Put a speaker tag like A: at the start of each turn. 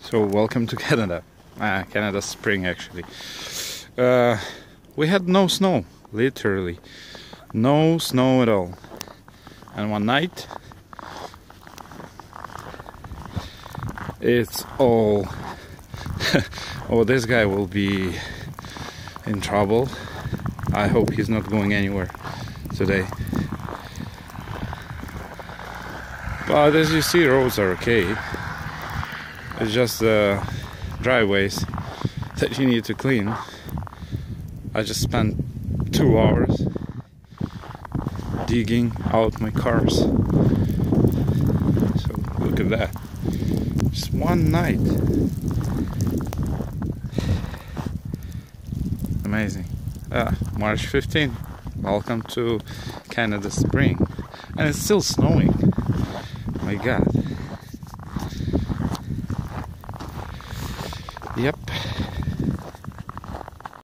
A: So welcome to Canada. Canada spring actually. We had no snow, literally. No snow at all. And one night it's all oh, this guy will be in trouble. I hope he's not going anywhere today. But as you see, roads are okay. It's just the driveways that you need to clean. I just spent 2 hours digging out my cars. So look at that. Just one night. Amazing. March 15th. Welcome to Canada spring. And it's still snowing. My God. Yep.